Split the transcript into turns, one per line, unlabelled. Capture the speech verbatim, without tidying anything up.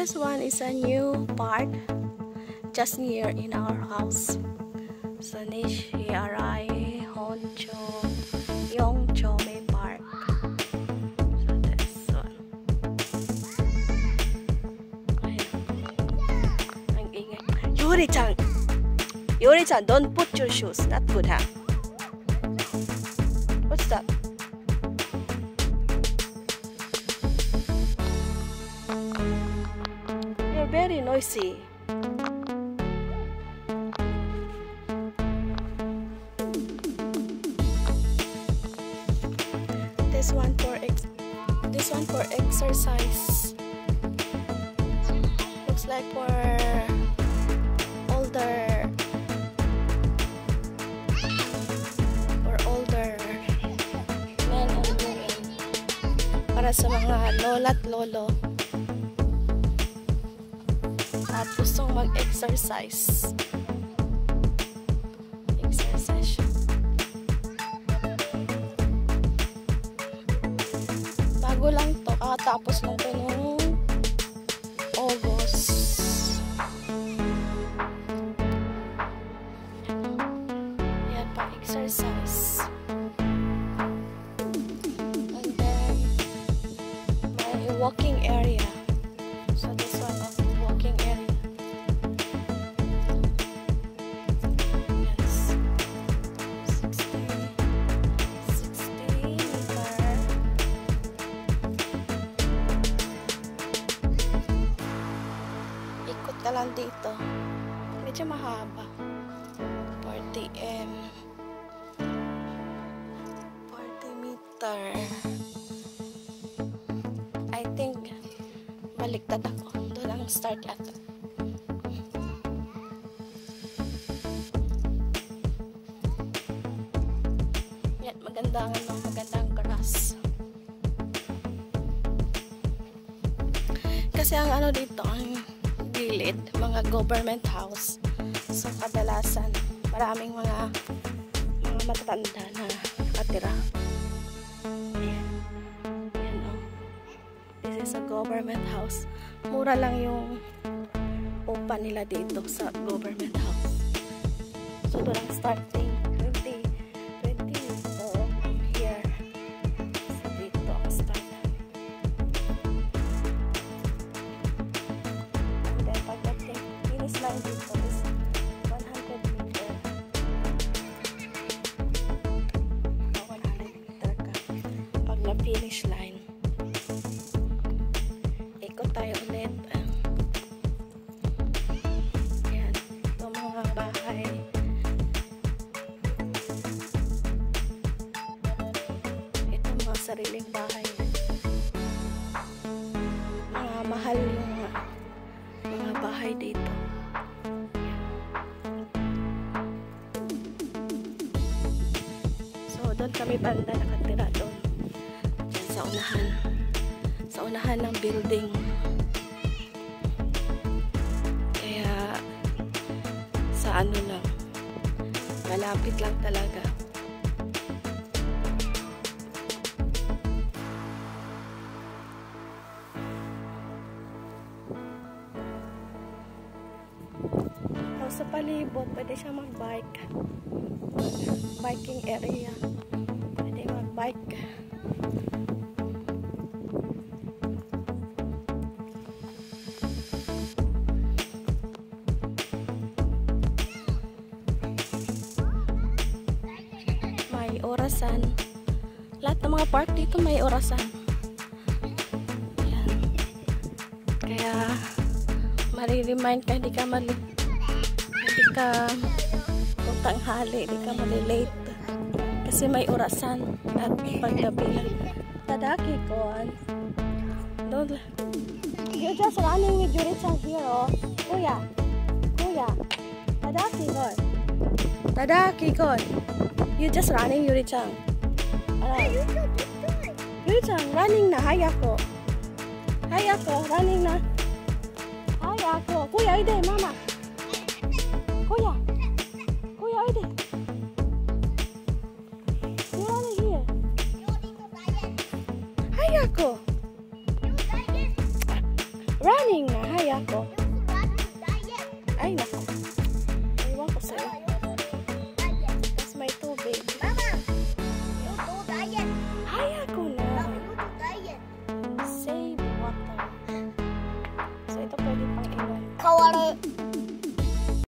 This one is a new park just near in our house. So Nishiarai Honcho Yongchome Park. So this one. Ang ingay. Yuri-chan! Yuri-chan, don't put your shoes. Not good, huh? What's that? You're very noisy. This one for ex this one for exercise. Looks like for older for older men and women. Para sa mga lola at lolo at gustong mag-exercise. Exercise. Bago lang to, kakatapos lang to noong August. Yan pa, exercise. And then may walking area. So this one of walking area. Yes. sixty meter. Ikot ka lang dito. Medyo mahaba. forty meters. forty meter. I think baliktad ako. Doon ang start yata. Yan, magandang ano, magandang grass. Kasi ang ano dito, ang gilid, mga government house. So kadalasan, maraming mga mga matatanda na nakatira. Ayan. Ayan o. This is a government house. Mura lang yung upa nila dito sa government house. So doon ang starting twenty twenty so from here. So dito ang start. And then pagdating finish line dito is one hundred meter. one hundred meter ka pag na finish line. Ikot tayo ulit. Yan. Ito mga bahay. Ito mga sariling bahay. Mga mahal yung mga, mga bahay dito. So, doon kami banda nakatira doon. Diyan sa unahan. Sa unahan ng building. Kaya sa ano lang, malapit lang talaga. Tapos sa palibot, pwede siya mag-bike. Biking area. Pwede mag-bike. Orasan. Lahat ng mga park dito may orasan. Ayan. Kaya mari-remind ka, hindi ka mali hindi ka kung tanghali, hindi ka mali-late kasi may orasan at paggabi lang. Tadaki ko. Don't you're just running with Yuri-chan here, oh. Kuya. Kuya. Tadaki ko. Tadaki ko. You just running, Yuri-chan. Yuri-chan, running na. Hayako. Hayako, running na. Hayako. Kuya, oide, mama. Kuya. Kuya, oide. You're running here. Hayako. Running na. masaya ako.